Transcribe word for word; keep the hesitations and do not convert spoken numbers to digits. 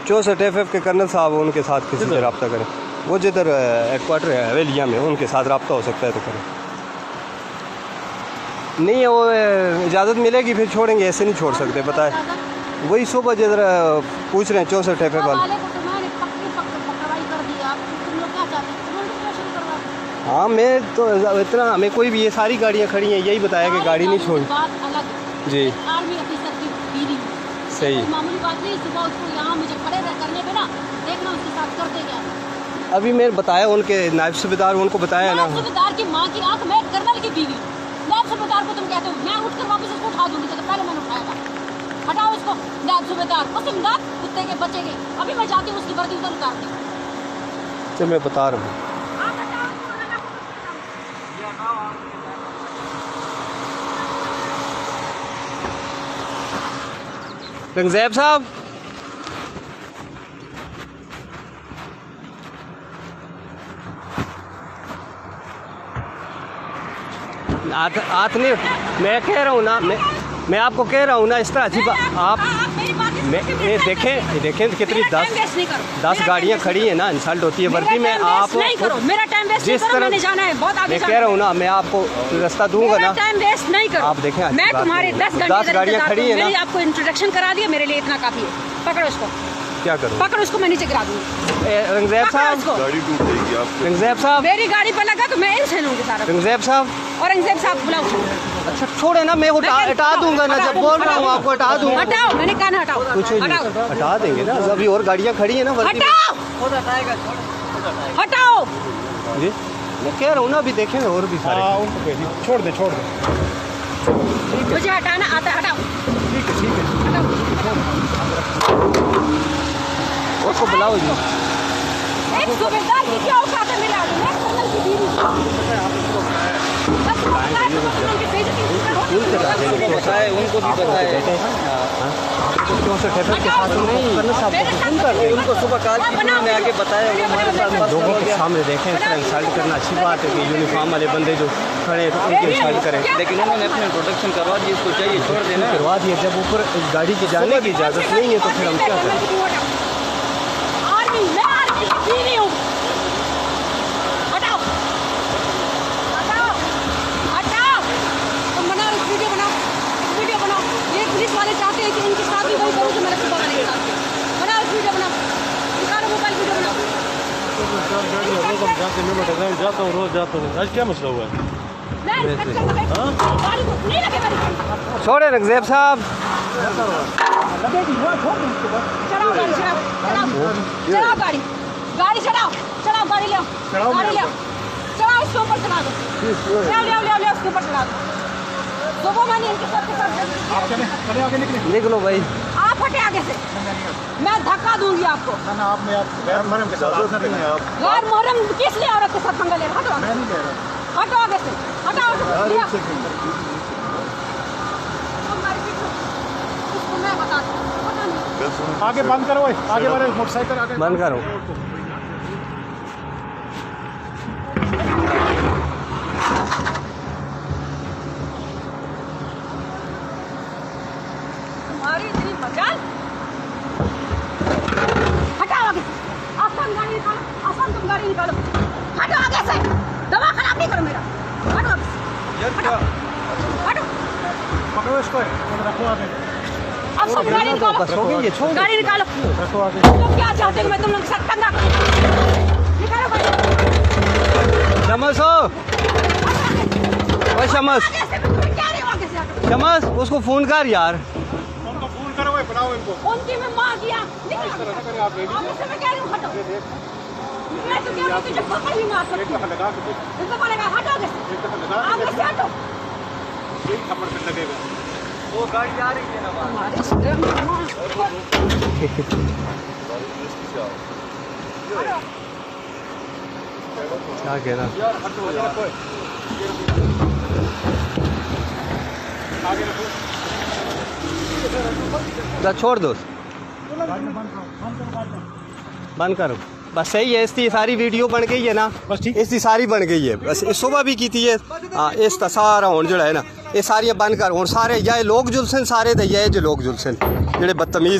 चौंसठ F F के colonel साहब उनके साथ किसी से रब्ता करें, वो जिधर हेडक्वार्टर है हवेलिया में, उनके साथ रब्ता हो सकता है तो करें। नहीं वो इजाज़त मिलेगी फिर छोड़ेंगे, ऐसे नहीं छोड़ सकते पता है। वही सुबह जिधर पूछ रहे हैं चौंसठ एफ एफ वाले। हाँ मैं तो इतना, हमें कोई भी ये सारी गाड़ियाँ खड़ी हैं यही बताया कि गाड़ी नहीं छोड़ी जी। सही मामूली बात नहीं, सुबह उसको यहाँ मुझे खड़े करने पे ना देखना उसके साथ करते क्या। अभी मैं बताया उनके नायब सूबेदार, उनको बताया ना सूबेदार की माँ की आँख, मैं कर्नल की बीवी, नायब सूबेदार को तुम कहते हो, मैं उठकर वापस उसको उठा दूंगी, तो पहले मैंने उठाया था। हटाओ इसको नायब सूबेदार, उस इमदाद कुत्ते के बच्चे के, अभी मैं जाती हूँ उसकी वर्दी उधर उतारती हूँ। चल मैं बता रहा हूँ। रंगज़ैब साहब आत, आत नहीं, मैं कह रहा हूँ ना, मैं मैं आपको कह रहा हूँ ना इस तरह अजीब आप मैं ये देखें देखें कितनी दस दस गाड़ियाँ खड़ी हैं ना, इंसल्ट होती है वर्दी में। आप जिस तरह मैं कह रहा हूँ ना, मैं आपको रास्ता दूंगा ना, टाइम वेस्ट नहीं करो। आप देखें मैं तुम्हारे दस गाड़ियाँ खड़ी हैं ना, आपको इंट्रोडक्शन करा दिया, मेरे लिए इतना काफी है। पकड़ो उसको, क्या करो, पकड़ो उसको, मैं नीचे गिरा दूंगी। रंगज़ैब साहब गाड़ी टूट जाएगी आपकी। रंगज़ैब साहब मेरी गाड़ी पर लगा तो मैं इनसे लूंगी सारा। रंगज़ैब साहब और रंगज़ैब साहब बुलाओ। अच्छा छोड़े ना, मैं हटा दूंगा ना, जब बोल रहा हूँ आपको हटा दूंगा। हटाओ, मैंने कहा ना हटाओ, कुछ हटा देंगे ना, अभी और गाड़ियाँ खड़ी है ना। हटाओ हटाओ जी, मैं कह रहा हूँ ना, अभी देखेंगे और भी सारे। छोड़ दे छोड़ दे, मुझे हटाना आता, हटाओ। ठीक है ठीक है, उसको बुलाओ जी। एक सूबेदार की क्या औकात है मेरे आगे, मैं कर्नल की बीवी। उनको भी बताए चौंसठ एफ एफ के साथ नहीं, उनको सुबह कॉल की, उन्होंने आगे बताया, वो हमारे साथ लोगों के सामने देखें। इस तरह इंसल्ट करना अच्छी बात है कि यूनिफॉर्म वाले बंदे जो खड़े हैं तो उनकी इंसल्ट करें, लेकिन उन्होंने अपने इंट्रोडक्शन करवा दिया, इसको चाहिए छोड़ देना, करवा दिया। जब ऊपर गाड़ी के जाने की इजाज़त नहीं है तो फिर हम क्या करें। आर्मी मैं आर्मी की बीवी हूँ, हटाओ हटाओ हटाओ, तुम बनाओ वीडियो बनाओ, वीडियो बनाओ। ये पुलिस वाले चाहते हैं कि इनके साथ भी वही करूँ जो मेरे सुबह वाले के साथ। बनाओ वीडियो बनाओ, निकालो मोबाइल वीडियो बनाओ। जाता हूँ रोज जाता हूँ, आज क्या मसला हुआ है? छोड़े रंगज़ैब साहब, चलाओ गाड़ी, चलाओ गाड़ी, गाड़ी चलाओ, चलाओ गाड़ी ले, गाड़ी ले, चलाओ इसके ऊपर चला दो, ले ले ले ले उसके ऊपर चला दो। सुबह मैंने इनके साथ के साथ निकलो भाई, आप हटे आगे से, मैं धक्का दूंगी आपको। ना आप में गैर मुहर्रम के साथ नहीं है, आप गैर मुहर्रम किस लिए औरत के साथ पंगा ले रहे? हटो, मैं नहीं ले रहा, हटो आगे से, हटाओ। मैं बताती हूँ, आगे बंद करो, आगे वाले मोटरसाइकिल आगे बंद करो। तुम्हारी इतनी मजाल, हटाओ आगे से, आसान गाड़ी निकालो, आसान तुम गाड़ी निकालो, हटो आगे से, दवा खराब नहीं करो मेरा, हटो आगे से, हटो हटो, पकड़ो इसको, रखो आगे। अब सब गाड़ी निकालो, गाड़ी निकालो, तुम क्या चाहते हो मैं तुम लोग के साथ पंगा करूं? निकालो गाड़ी। शमस हो, ओए शमस, शमस उसको फोन कर यार, उनको फोन करो, बुलाओ इनको, उनकी मैं मां किया, निकलो आप, मैं कह रही हूं हटो, मैं तो कह रही हूं तुझे पकड़ ही ना सकती, इनको बोलेगा हटो आगे से, आगे से हटो, यही थप्पड़ पे लगेगा। वो गाड़ी जा रही है ना हमारे क्या कहना छोड़ दो, बंद करो बस। सही है, इसकी सारी वीडियो बन गई है ना, बस ठीक, इसकी सारी बन गई है। बस सुबह भी की थी ये, हाँ इसका सारा हूँ जो है ना, ये सारियाँ बंद कर, और सारे या लोग जुलसन सारे दे जो लोग जुलसन जेडे बदतमीज